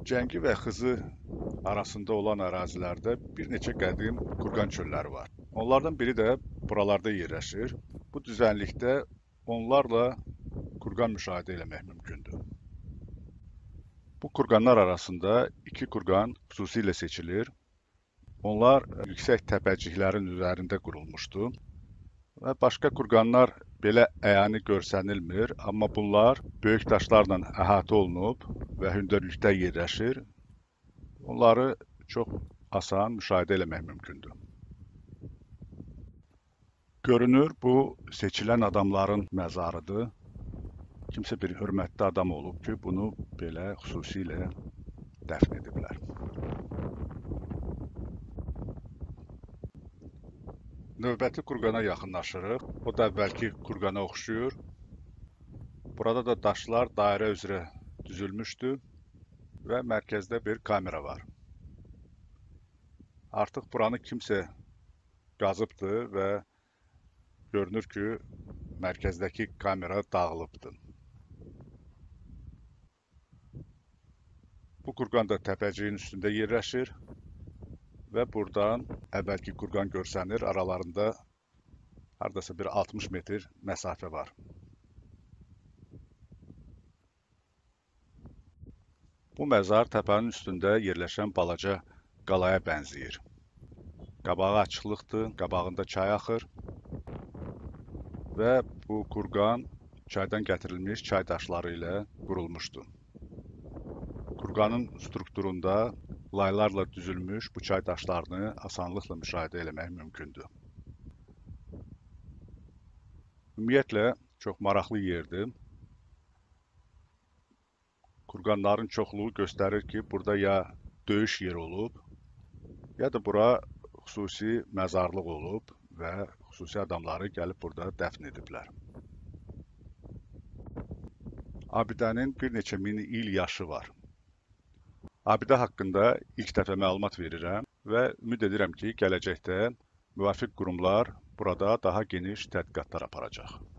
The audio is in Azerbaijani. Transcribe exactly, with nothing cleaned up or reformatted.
Cəngi və Xızı arasında olan ərazilərdə bir neçə qədim kurqan çölləri var. Onlardan biri də buralarda yerləşir. Bu düzənlikdə onlarla kurqan müşahidə etmək mümkündür. Bu kurqanlar arasında iki kurqan xüsusilə seçilir. Onlar yüksək təpəciklərin üzərində qurulmuşdu və başqa kurqanlar belə əyani görsənilmir, amma bunlar böyük daşlarla əhatə olunub və hündürlükdə yerləşir. Onları çox asan müşahidə etmək mümkündür. Görünür, bu seçilən adamların məzarıdır. Kimsə bir hörmətli adam olub ki, bunu belə xüsusilə dəfn ediblər. Növbəti kurqana yaxınlaşırıq. O da əvvəlki kurqana oxşuyur. Burada da daşlar dairə üzrə düzülmüşdü və mərkəzdə bir kamera var. Artıq buranı kimsə qazıbdır və görünür ki, mərkəzdəki kamera dağılıbdır. Bu kurqan da təpəciyin üstündə yerləşir və buradan əvvəlki kurqan görsənir. Aralarında hardasa bir altmış metr məsafə var. Bu məzar təpənin üstündə yerləşən balaca qalaya bənzəyir. Qabağı açıqlıqdır, qabağında çay axır və bu kurqan çaydan gətirilmiş çay daşları ilə qurulmuşdur. Kurqanın strukturunda laylarla düzülmüş bu çay daşlarını asanlıqla müşahidə etmək mümkündür. Ümumiyyətlə, çox maraqlı yerdir. Kurqanların çoxluğu göstərir ki, burada ya döyüş yeri olub, ya da bura xüsusi məzarlıq olub və xüsusi adamları gəlib burada dəfn ediblər. Abidənin bir neçə min il yaşı var. Abidə haqqında ilk dəfə məlumat verirəm və ümid edirəm ki, gələcəkdə müvafiq qurumlar burada daha geniş tədqiqatlar aparacaq.